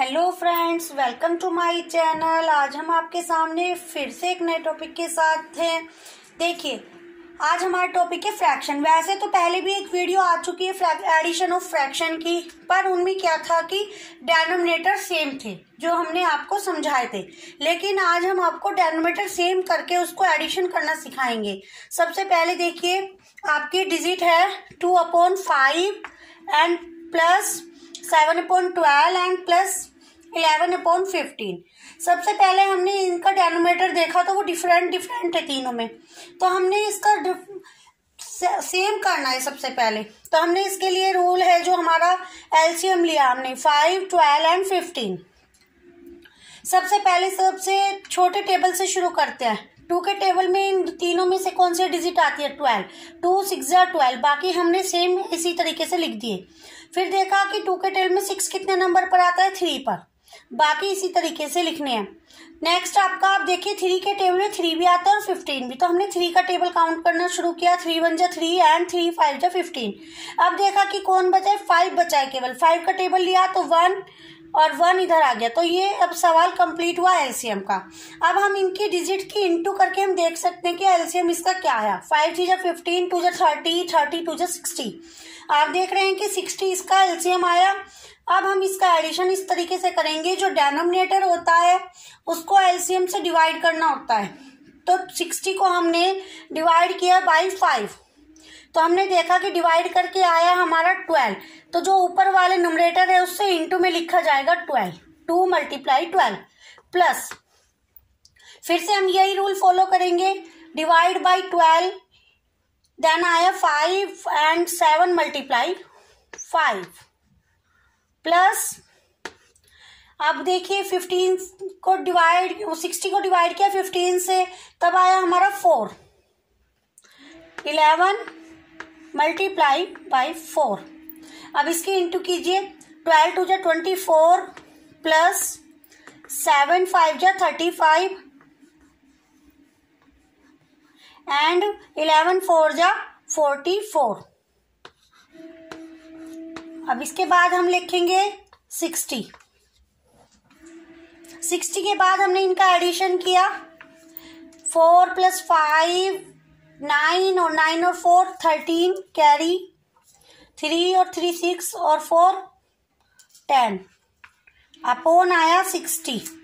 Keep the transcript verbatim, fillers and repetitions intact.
Hello friends, welcome to my channel. आज हम आपके सामने फिर से एक नए टॉपिक के साथ हैं। देखिए, आज हमारा टॉपिक है फ्रैक्शन। वैसे तो पहले भी एक वीडियो आ चुकी है एडिशन ऑफ फ्रैक्शन की, पर उनमें क्या था कि डिनोमिनेटर सेम थे जो हमने आपको समझाए थे। लेकिन आज हम आपको डिनोमिनेटर सेम करके उसको एडिशन करना सिखाएंगे। सबसे पहले देखिए, आपकी डिजिट है two upon five and plus seven upon twelve and plus eleven upon fifteen. सबसे पहले हमने इनका डिनोमिनेटर देखा तो वो डिफरेंट डिफरेंट है तीनों में, तो हमने इसका सेम करना है। सबसे पहले तो हमने इसके लिए रूल है जो हमारा एलसीएम लिया हमने, फाइव ट्वेल्व एंड फिफ्टीन। सबसे पहले सबसे छोटे टेबल से शुरू करते हैं। टू के टेबल में इन तीनों में से कौन सी डिजिट आती है? ट्वेल्व। टू सिक्स या ट्वेल्व, बाकी हमने सेम इसी तरीके से लिख दिए। फिर देखा कि टू के टेबल में सिक्स कितने नंबर पर आता है? थ्री पर, बाकी इसी तरीके से लिखने हैं। नेक्स्ट आपका आप देखिए, थ्री के टेबल में थ्री भी आता है और फिफ्टीन भी, तो हमने थ्री का टेबल काउंट करना शुरू किया। थ्री वन जा थ्री एंड थ्री फाइव जा फिफ्टीन। अब देखा कि कौन बचा है? फाइव बचा है केवल। फाइव का टेबल लिया तो वन और वन इधर आ गया, तो ये अब सवाल कंप्लीट हुआ एलसीएम का। अब हम इनकी डिजिट की इनटू करके हम देख सकते हैं कि एलसीएम इसका क्या है। फाइव थ्री जा फिफ्टीन, टू जा थर्टी, थर्टी टू जा सिक्सटी। आप देख रहे हैं कि सिक्सटी इसका एलसीएम आया। अब हम इसका एडिशन इस तरीके से करेंगे, जो डिनोमिनेटर होता है उसको एलसीएम से डिवाइड करना होता है। तो सिक्सटी को हमने डिवाइड किया बाई फाइव, तो हमने देखा कि डिवाइड करके आया हमारा ट्वेल्व। तो जो ऊपर वाले न्यूमरेटर है उससे इनटू में लिखा जाएगा twelve. Two multiply twelve plus, फिर से हम यही रूल फॉलो करेंगे, डिवाइड बाई ट्वेल्व। देन आया five and seven multiply five plus, अब देखिए फिफ्टीन को डिवाइड सिक्सटी को डिवाइड किया फिफ्टीन से, तब आया हमारा four. Eleven multiply by four. अब इसकी इंटू कीजिए, ट्वेल्व टू जा twenty four plus seven five जा thirty five and eleven four जा फोर्टी फोर। अब इसके बाद हम लिखेंगे सिक्सटी। सिक्सटी के बाद हमने इनका एडिशन किया, फोर प्लस फाइव नाइन, और नाइन और फोर थर्टीन, कैरी थ्री और थ्री सिक्स और फोर टेन, अपॉन आया सिक्सटी।